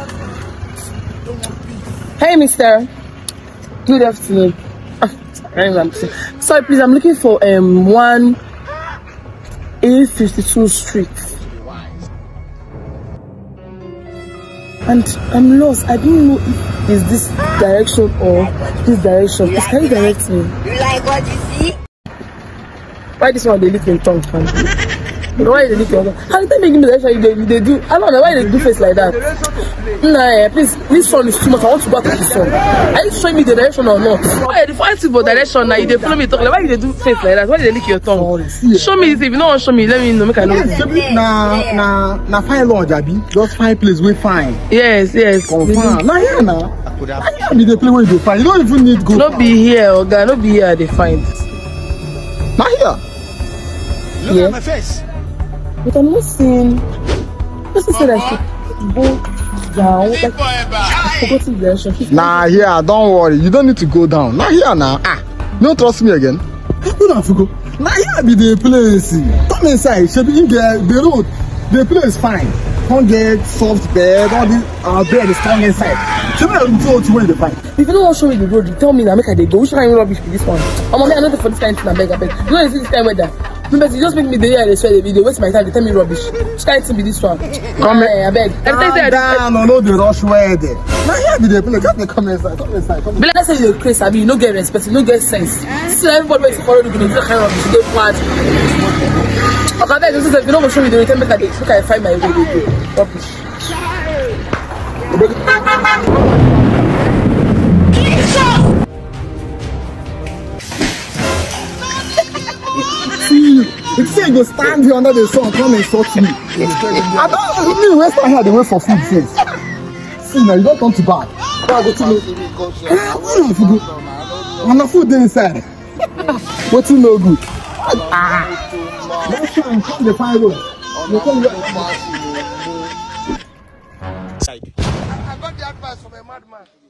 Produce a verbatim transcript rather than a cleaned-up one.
Hey, mister. Good afternoon. Sorry, please, I'm looking for um one A fifty-two Street. And I'm lost. I don't know if it's this direction or this direction. Please, can you direct me? You like what you see? Why this one they lick in tongue? Why they lick your tongue? How did they make me direction? They, they do. I don't know why they do face like that. Nah, please. This one is too much. I want to go back to the sun. Are you showing me the direction or not? Why the fight about direction now? You they follow me talk. Like, why they do face like that? Why they lick your tongue? Show me. If you don't want to show me, let me know. Make I know. Nah, nah, nah. Fine launch, Abi. Just fine place. We fine. Yes, yes. Confirm. Nah, here now. I be the place where you find. You don't even need go. Not be here, Oga. Not be here. They find. Not here. Look Yeah. at my face. But I'm not seeing. What's the say that she go down? Like, I forgot the direction. Nah, here. Don't worry. You don't need to go down. Nah, here now. Ah, you don't trust me again. You don't have to go. Nah, here be the place. Come inside. Should be in the the road. The place fine. Don't get soft bed. All this our bed is strong inside. Should be able to win the fight. If you don't want to show me the road, you tell me that make I dey go. Which kind of rubbish be this one? I'm on me. I know for this kind of thing. I beg, I beg. You know this kind of weather. Remember, you just make me the year they swear the video. Waste my time. They tell me rubbish. Which kind of thing be this one? Come here, I beg. Calm down. No, no, the rush weather. Now here be the place. Just dey come inside. Come inside. Come inside. But let's say you're crazy. I mean, you no get respect. You no get sense. See, everybody wants to follow the video. You kind of rubbish. You get mad. Okay, I beg. If you don't want to show me the road, tell me make I dey. Make I find my way. Rubbish. You say you go stand here under the sun, come and insult me. I don't me waste my here, they wait for food since. See now, you don't come to bad. I go to me. Where have you go? On the food dey inside. What's no good? Ah. Next time, come the fire road. You come here. I got the advice from a madman.